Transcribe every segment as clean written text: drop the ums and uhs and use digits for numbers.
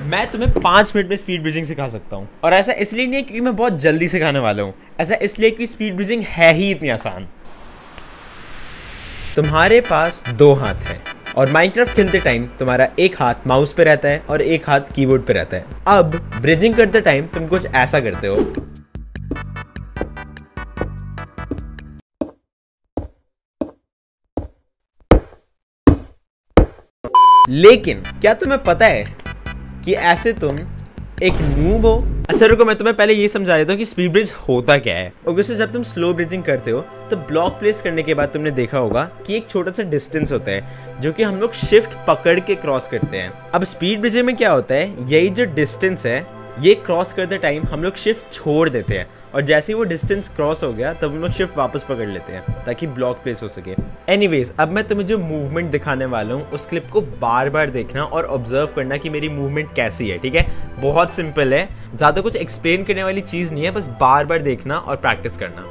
मैं तुम्हें 5 मिनट में स्पीड ब्रीजिंग सिखा सकता हूँ। और ऐसा इसलिए नहीं है क्योंकि मैं बहुत जल्दी सिखाने वाला हूँ, ऐसा इसलिए कि स्पीड ब्रीजिंग है ही इतनी आसान। तुम्हारे पास 2 हाथ है और माइनक्राफ्ट खेलते टाइम तुम्हारा एक हाथ माउस पे रहता है और एक हाथ कीबोर्ड पे रहता है। अब ब्रिजिंग करते टाइम तुम कुछ ऐसा करते हो। लेकिन क्या तुम्हें पता है कि ऐसे तुम एक नूब हो? अच्छा रुको, मैं तुम्हें पहले ये समझा देता हूँ कि स्पीड ब्रिज होता क्या है। ओके, जब तुम स्लो ब्रिजिंग करते हो तो ब्लॉक प्लेस करने के बाद तुमने देखा होगा कि एक छोटा सा डिस्टेंस होता है जो कि हम लोग शिफ्ट पकड़ के क्रॉस करते हैं। अब स्पीड ब्रिजिंग में क्या होता है, यही जो डिस्टेंस है ये क्रॉस करते टाइम हम लोग शिफ्ट छोड़ देते हैं और जैसे ही वो डिस्टेंस क्रॉस हो गया तब हम लोग शिफ्ट वापस पकड़ लेते हैं ताकि ब्लॉक प्लेस हो सके। एनीवेज, अब मैं तुम्हें जो मूवमेंट दिखाने वाला हूँ उस क्लिप को बार बार देखना और ऑब्जर्व करना कि मेरी मूवमेंट कैसी है। ठीक है, बहुत सिंपल है, ज़्यादा कुछ एक्सप्लेन करने वाली चीज़ नहीं है, बस बार बार देखना और प्रैक्टिस करना।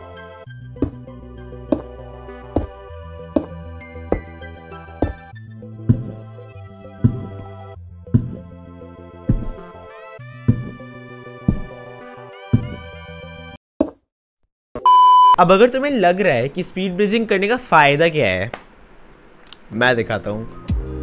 अब अगर तुम्हें लग रहा है कि स्पीड ब्रिजिंग करने का फायदा क्या है, मैं दिखाता हूँ।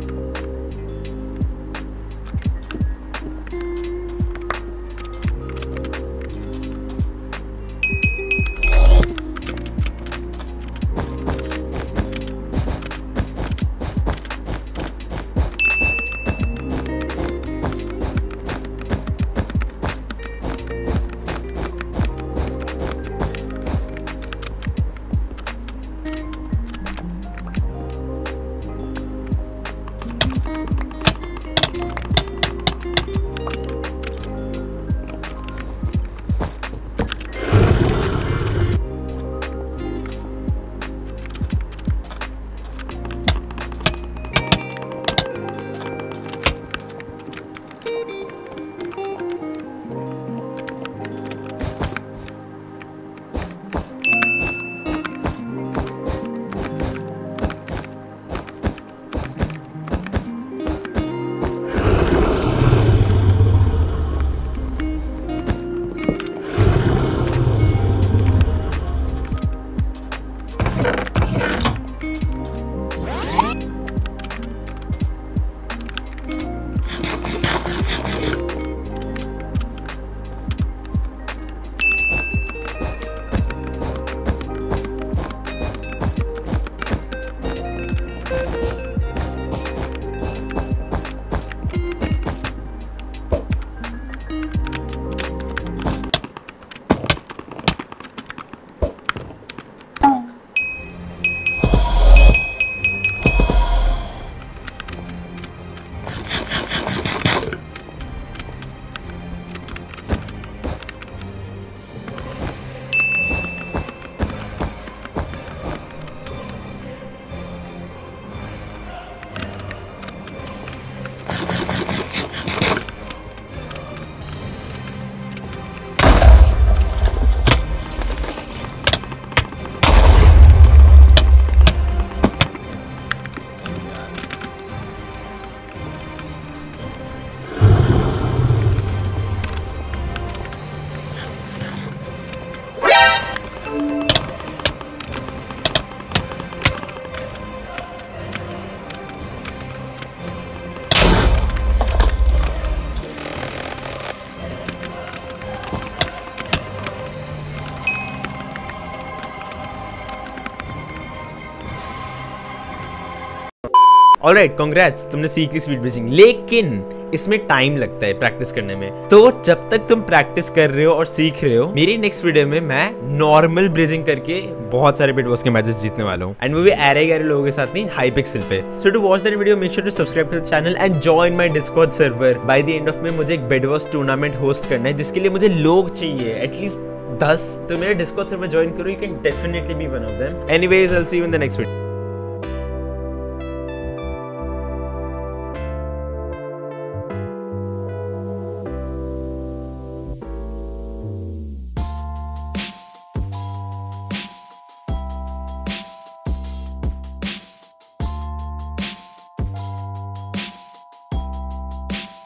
ऑलराइट, कांग्रेट्स, तुमने सीख ली स्पीड ब्रिजिंग, लेकिन इसमें टाइम लगता है प्रैक्टिस करने में। तो जब तक तुम प्रैक्टिस कर रहे हो और सीख रहे हो, मेरी नेक्स्ट वीडियो में मैं नॉर्मल ब्रिजिंग करके बहुत सारे बिग बॉस के मैचेस जीतने वाला हूँ, एंड वो भी गहरे लोगों के साथ नहीं, हाइपिक्सल पे। So to watch that video make sure to subscribe to the channel and join my discord server. By the end of में मुझे एक बिग बॉस टूर्नामेंट होस्ट करना है जिसके लिए मुझे लोग चाहिए एटलीस्ट 10। तो मेरे डिस्कॉर्ड सर्वर ज्वाइन करो, you can definitely be one of them. Anyways, I will see you in the next video.